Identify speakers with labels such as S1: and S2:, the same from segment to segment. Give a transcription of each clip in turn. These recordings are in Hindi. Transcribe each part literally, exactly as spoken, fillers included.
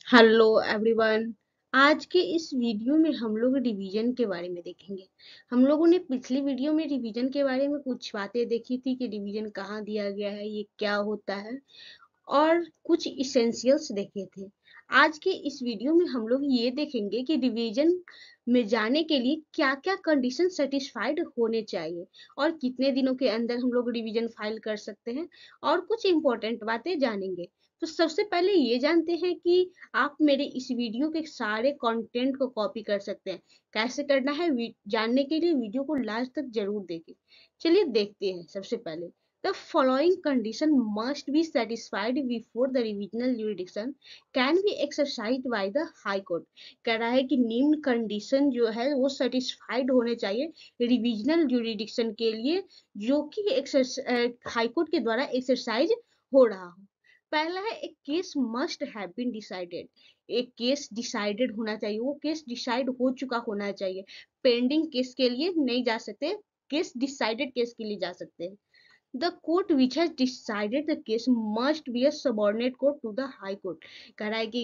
S1: Hello everyone. आज के इस वीडियो में हम लोग रिवीजन के बारे में देखेंगे। हम लोगों ने पिछली वीडियो में रिवीजन के बारे में कुछ बातें देखी थी कि रिवीजन कहाँ दिया गया है, ये क्या होता है, और कुछ इसेंशियल्स देखे थे। आज के इस वीडियो में हम लोग ये देखेंगे कि रिवीजन में जाने के लिए क्या क्या कंडीशन सेटिस्फाइड होने चाहिए और कितने दिनों के अंदर हम लोग रिवीजन फाइल कर सकते हैं, और कुछ इंपॉर्टेंट बातें जानेंगे। तो सबसे पहले ये जानते हैं कि आप मेरे इस वीडियो के सारे कंटेंट को कॉपी कर सकते हैं। कैसे करना है वी- जानने के लिए वीडियो को लास्ट तक जरूर देखें। चलिए देखते हैं। सबसे पहले The following condition must be satisfied before the revisional jurisdiction can be exercised by the High Court। कह रहा है कि निम्न कंडीशन जो है वो सेटिस्फाइड होने चाहिए रिविजनल जुरिडिक्शन के लिए, जो कि हाई कोर्ट के द्वारा एक्सरसाइज हो रहा हो। पहला है एक case must have been decided. एक केस डिसाइडेड होना चाहिए, वो केस डिसाइड हो चुका होना चाहिए। पेंडिंग केस के लिए नहीं जा सकते, केस डिसाइडेड केस के लिए जा सकते हैं। The court which has decided the case must be a subordinate court to the high court। कह रहा है कि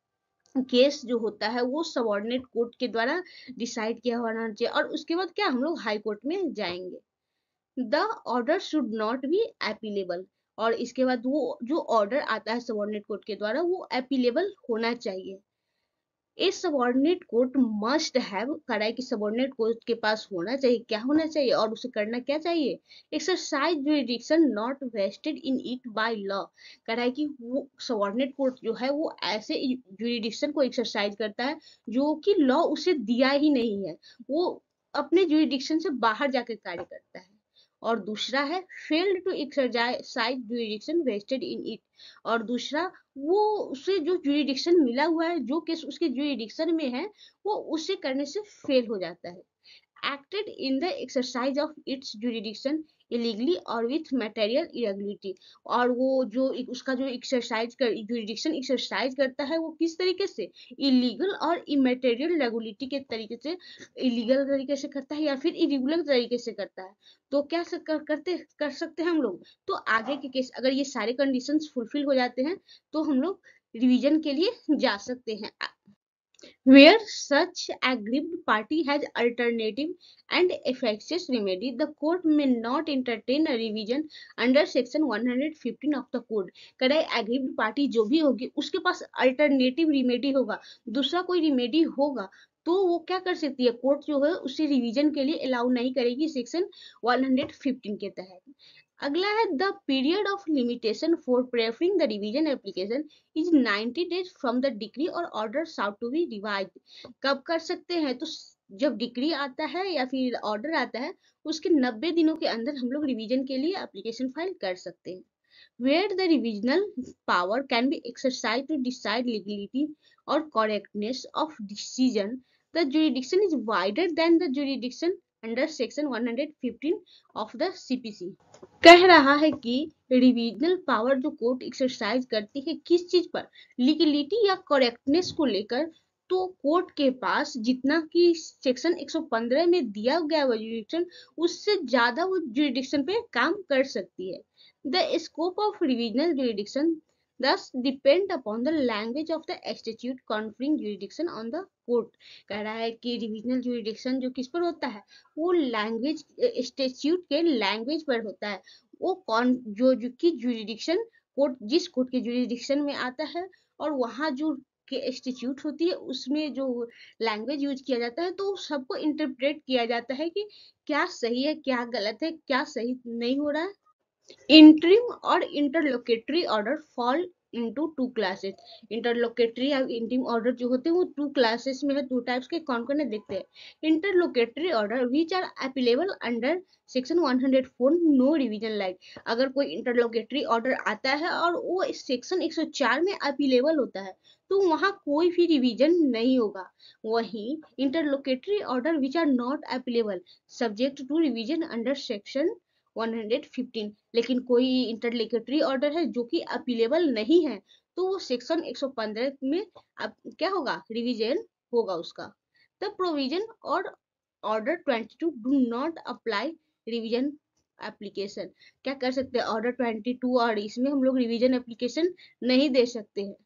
S1: केस जो होता है वो सबॉर्डिनेट कोर्ट के द्वारा डिसाइड किया होना चाहिए, और उसके बाद क्या हम लोग हाई कोर्ट में जाएंगे। The order should not be appealable. और इसके बाद वो जो ऑर्डर आता है सबॉर्डिनेट कोर्ट के द्वारा वो अपीलेबल होना चाहिए। A subordinate court must have, करा है कि सबॉर्डिनेट कोर्ट के पास होना चाहिए, क्या होना चाहिए और उसे करना क्या चाहिए, exercise jurisdiction not vested in it by law. करा है कि वो सबॉर्डिनेट कोर्ट जो है वो ऐसे जुरिडिक्शन को एक्सरसाइज करता है जो कि लॉ उसे दिया ही नहीं है, वो अपने जुरिडिक्शन से बाहर जाकर कार्य करता है। और दूसरा है failed to exercise jurisdiction vested in it. और दूसरा, वो उसे जो जुरिडिक्शन मिला हुआ है, जो केस उसके जुरिडिक्शन में है, वो उसे करने से फेल हो जाता है। acted in the exercise of its jurisdiction illegally or with material irregularity। और वो जो उसका जो एक्सरसाइज कर जुरिडिक्शन एक्सरसाइज करता है वो किस तरीके से, इलीगल और इमेटेरियल रेगुलिटी के तरीके से, इलीगल तरीके से करता है या फिर इरेगुलर तरीके से करता है। तो क्या से कर, करते कर सकते हैं हम लोग। तो आगे के केस अगर ये सारे कंडीशंस फुलफिल हो जाते हैं तो हम लोग रिवीजन के लिए जा सकते हैं। Where such aggrieved party has alternative and effective remedy, the court may not entertain a revision under section one hundred fifteen of the code। कह रहा है aggrieved party जो भी होगी उसके पास alternative remedy होगा, दूसरा कोई remedy होगा, तो वो क्या कर सकती है, कोर्ट जो है उसे रिवीजन के लिए अलाउ नहीं करेगी सेक्शन one hundred fifteen के तहत। अगला है the period of limitation for preferring the revision application is ninety days from the decree or order sought to be revise. कब कर सकते हैं, तो जब डिग्री आता है या फिर ऑर्डर आता है उसके नब्बे दिनों के अंदर हम लोग रिवीजन के लिए एप्लीकेशन फाइल कर सकते हैं। where the revisional power can be exercised to decide legality or correctness of decision, the jurisdiction is wider than the jurisdiction under section one hundred fifteen of the C P C। कह रहा है कि रिविजनल पावर जो कोर्ट एक्सरसाइज करती है किस चीज पर, लीगलिटी या करेक्टनेस को लेकर, तो कोर्ट के पास जितना कि सेक्शन एक सौ पंद्रह में दिया गया वो जुरिडिक्शन, उससे ज्यादा वो जुरिडिक्शन पे काम कर सकती है। The scope of revisional jurisdiction thus depend upon the language of the statute conferring jurisdiction on the court। कह रहा है कि रिविजनल जुरिडिक्शन जो किस पर होता है, वो लैंग्वेज स्टेट्यूट के लैंग्वेज पर होता है। वो कौन जो, जो कि जुरिडिक्शन कोर्ट जिस कोर्ट के जुरिडिक्शन में आता है और वहाँ जो के स्टेट्यूट होती है उसमें जो लैंग्वेज यूज किया जाता है, तो सबको इंटरप्रेट किया जाता है कि क्या सही है क्या गलत है क्या सही नहीं हो रहा है। इंटरिम और interlocutory order fall into two classes. Interlocutory और इंटरिम ऑर्डर जो होते हैं वो टू क्लासेस में है, टू टाइप्स के। कौन कौन है देखते हैं। Interlocutory order which are appealable under section one hundred four no revision lie. अगर कोई इंटरलोकेटरी ऑर्डर आता है और वो इस सेक्शन one oh four में अपीलेबल होता है तो वहां कोई भी रिवीजन नहीं होगा। वहीं interlocutory order which are not appealable subject to revision under section one hundred fifteen, लेकिन कोई इंटरलोकेटरी ऑर्डर है जो कि अपीलेबल नहीं है तो वो सेक्शन one fifteen में अब क्या होगा, रिवीजन होगा उसका। द प्रोविजन और order twenty-two do not apply revision application. क्या कर सकते हैं, ऑर्डर twenty-two और इसमें हम लोग रिवीजन एप्लीकेशन नहीं दे सकते हैं।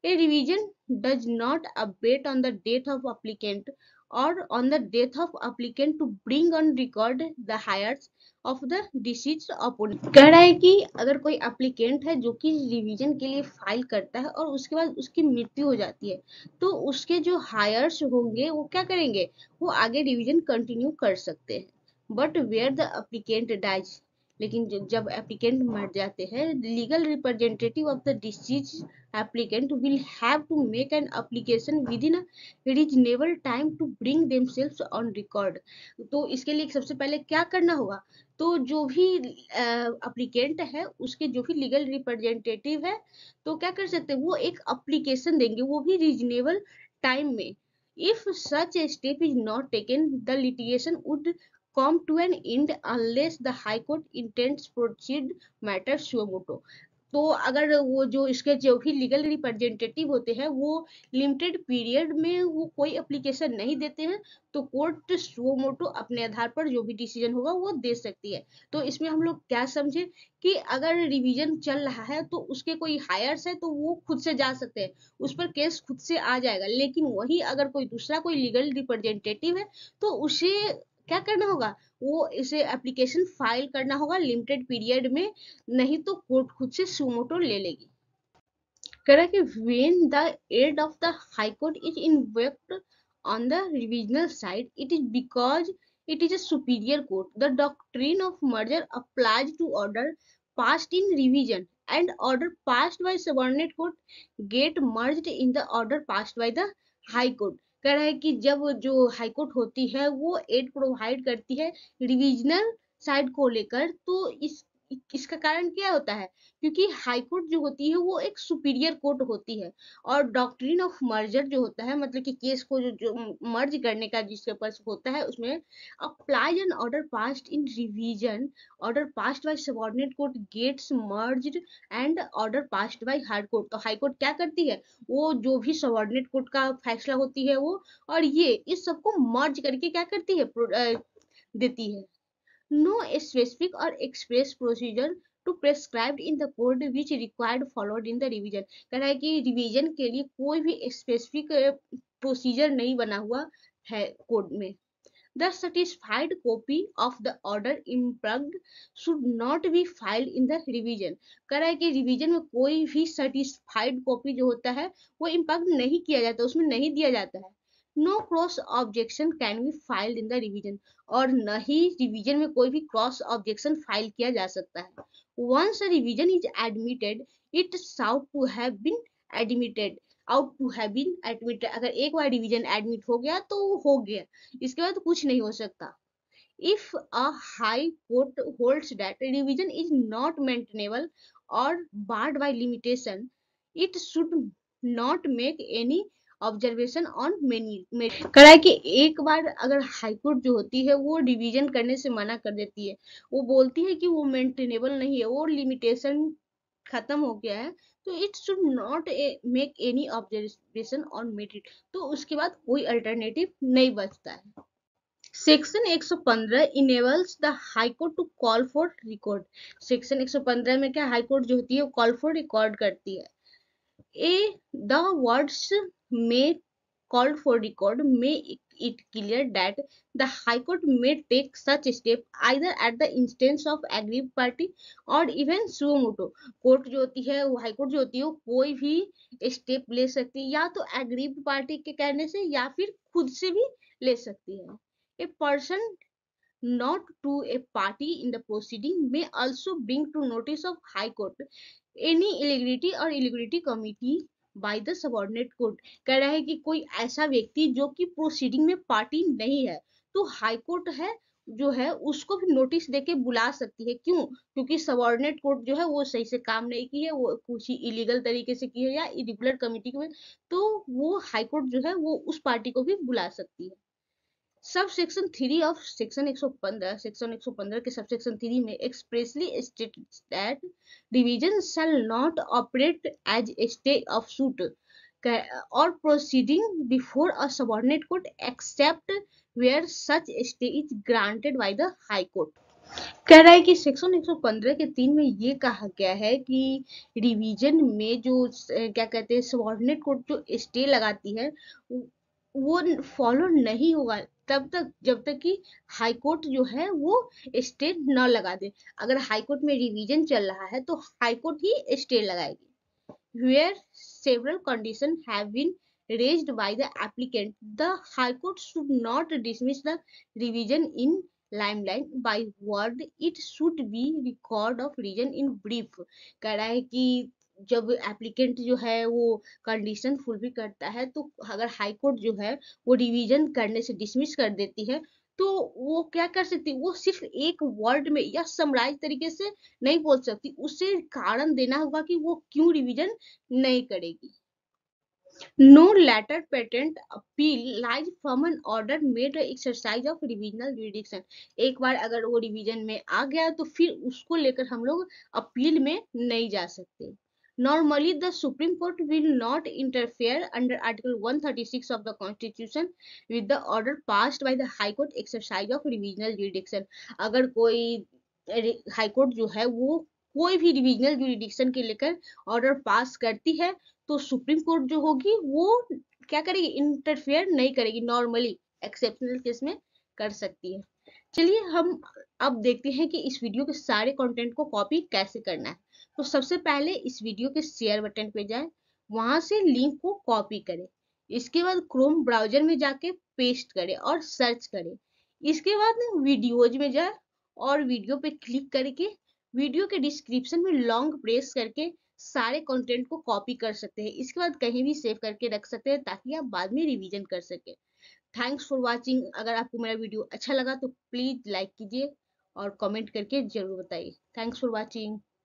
S1: A revision does not abate on the death of applicant or on the death of applicant to bring on record the hires of the deceased opponent। कह रहा है कि अगर कोई एप्लीकेंट है जो कि रिवीजन के लिए फाइल करता है और उसके बाद उसकी मृत्यु हो जाती है, तो उसके जो हायर्स होंगे वो क्या करेंगे, वो आगे रिवीजन कंटिन्यू कर सकते हैं। But where the applicant dies, लेकिन जब एप्लीकेंट मर जाते हैं, legal representative of the deceased applicant will have to make an application within a reasonable time to bring themselves on record. तो इसके लिए सबसे पहले क्या करना होगा, तो जो भी एप्लीकेंट है उसके जो भी लीगल रिप्रेजेंटेटिव है, तो क्या कर सकते हैं, वो एक एप्लीकेशन देंगे, वो भी रीजनेबल टाइम में। If such a step is not taken, the litigation would come to an end unless the high court intends proceed matter suo motu। तो अगर वो जो इसके जो भी लीगल रिप्रेजेंटेटिव होते हैं वो लिमिटेड पीरियड में वो कोई एप्लीकेशन नहीं देते हैं, तो कोर्ट सुओ मोटो अपने आधार पर जो भी डिसीजन होगा वो दे सकती है। तो इसमें हम लोग क्या समझे कि अगर रिवीजन चल रहा है तो उसके कोई हायर्स है तो वो खुद से जा सकते हैं, उस पर केस खुद से आ जाएगा। लेकिन वही अगर कोई दूसरा कोई लीगल रिप्रेजेंटेटिव है तो उसे क्या करना होगा, वो इसे एप्लीकेशन फाइल करना होगा लिमिटेड पीरियड में, नहीं तो कोर्ट खुद से सुमोटो ले लेगी। कह रहा है कि when the aid of the high court is invoked on the revisional side, it is because it is a superior court. The doctrine of merger applies to order passed in revision, and order passed by subordinate court get merged in the order passed by the high court। कह रहा है कि जब जो हाई कोर्ट होती है वो एड प्रोवाइड करती है रिविजनल साइड को लेकर, तो इस इसका कारण क्या होता है, क्योंकि हाई कोर्ट जो होती है वो एक सुपीरियर कोर्ट होती है, और डॉक्ट्रिन ऑफ मर्जर जो होता है, मतलब कि केस को जो, जो मर्ज करने का जिसके पास होता है, उसमें apply an order passed in revision, order passed by subordinate court gets merged and order passed by high court. तो हाई कोर्ट क्या करती है, वो जो भी सबऑर्डिनेट कोर्ट का फैसला होती है वो, और ये इस सबको मर्ज करके क्या करती है, देती है। No specific or express procedure to prescribed in the code which required followed in the revision। कह रहा है कि रिवीजन के लिए कोई भी स्पेसिफिक प्रोसीजर नहीं बना हुआ है कोड में। The certified copy of the order impugned should not be filed in the revision। कह रहा है कि रिवीजन में कोई भी सर्टिफाइड कॉपी जो होता है वो इम्पैक्ट नहीं किया जाता, उसमें नहीं दिया जाता है। No cross objection can be filed in the revision, और न ही रिवीजन में कोई भी क्रॉस ऑब्जेक्शन फाइल किया जा सकता है। Once a revision is admitted it sought to have been admitted out to have been admitted. अगर एक बार रिवीजन एडमिट हो गया तो हो गया, इसके बाद कुछ नहीं हो सकता। If a high court holds that revision is not maintainable or barred by limitation, it should not make any observation on many. करा है कि एक बार अगर हाई कोर्ट जो होती है वो डिवीजन करने से मना कर देती है, वो बोलती है कि वो मेंटेनेबल नहीं है, वो लिमिटेशन खत्म हो गया है, तो it should not make any observation on merit, तो उसके बाद कोई अल्टरनेटिव नहीं बचता है। सेक्शन एक सौ पंद्रह enables the high court to call for record. Section एक सौ पंद्रह में क्या हाई कोर्ट जो होती है वो कॉल फॉर रिकॉर्ड करती है। ए द वर्ड्स में called for record make it clear that the High Court may take such step either at the instance of aggrieved party or even suo motu। Court जो होती है वो हाई कोर्ट जो होती है वो कोई भी स्टेप ले सकती है, या तो एग्रीव्ड पार्टी के कहने से या फिर खुद से भी ले सकती है। A person not to a party in the proceeding may also bring to notice of High Court any illegality or illegality committee by the subordinate court. कह रहा है कि कोई ऐसा व्यक्ति जो कि प्रोसीडिंग में पार्टी नहीं है, तो हाई कोर्ट है जो है उसको भी नोटिस देके बुला सकती है। क्यों? क्योंकि सबऑर्डिनेट कोर्ट जो है वो सही से काम नहीं की है, वो कुछ इलीगल तरीके से की है या इरेगुलर कमिटी के, तो वो हाई कोर्ट जो है वो उस पार्टी को भी बुला सकती है। सब सेक्शन थ्री ऑफ सेक्शन एक सौ पंद्रह, सेक्शन एक सौ पंद्रह के सब सेक्शन थ्री में expressly states that division shall not operate as a stay of suit और proceeding before a subordinate court except where such stay is granted by the high court. कह रहा है कि सेक्शन एक सौ पंद्रह के तीन में ये कहा गया है कि रिवीजन में जो स- क्या कहते हैं सबऑर्डिनेट कोर्ट जो स्टे लगाती है वो वो फॉलो नहीं होगा तब तक जब तक कि हाई कोर्ट जो है वो स्टे न लगा दे। अगर हाई कोर्ट में रिवीजन चल रहा है तो हाई कोर्ट ही स्टे लगाएगी। Where several conditions have been raised by the applicant, the High Court should not dismiss the revision in limelight by word. It should be record of reason in brief. कह रहा है कि जब एप्लीकेंट जो है वो कंडीशन फुलफिल करता है तो अगर हाई कोर्ट जो है वो रिवीजन करने से डिसमिस कर देती है तो वो क्या कर सकती है, वो सिर्फ एक वर्ड में या समराइज तरीके से नहीं बोल सकती, उसे कारण देना होगा कि वो क्यों रिवीजन नहीं करेगी। No letter patent appeal lies from an order made exercise of revisional jurisdiction. एक बार अगर वो रिवीजन में आ गया तो फिर उसको लेकर हम लोग अपील में नहीं जा सकते। Normally, the Supreme Court will not interfere under Article one thirty-six of the Constitution with the order passed by the High Court exercise of revisional jurisdiction. अगर कोई हाई कोर्ट जो है वो कोई भी रिविजनल जुरिडिक्शन के लेकर ऑर्डर पास करती है तो सुप्रीम कोर्ट जो होगी वो क्या करेगी, इंटरफेयर नहीं करेगी, नॉर्मली एक्सेप्शनल केस में कर सकती है। चलिए हम अब देखते हैं कि इस वीडियो के सारे कंटेंट को कॉपी कैसे करना है। तो सबसे पहले इस वीडियो के शेयर बटन पे जाएं, वहां से लिंक को कॉपी करें। इसके बाद क्रोम ब्राउजर में जाके पेस्ट करें और सर्च करें। इसके बाद वीडियोज में जाए और वीडियो पे क्लिक करके वीडियो के डिस्क्रिप्शन में लॉन्ग प्रेस करके सारे कंटेंट को कॉपी कर सकते हैं। इसके बाद कहीं भी सेव करके रख सकते हैं ताकि आप बाद में रिवीजन कर सके। Thanks for watching. अगर आपको मेरा वीडियो अच्छा लगा तो प्लीज लाइक कीजिए और कमेंट करके जरूर बताइए। Thanks for watching.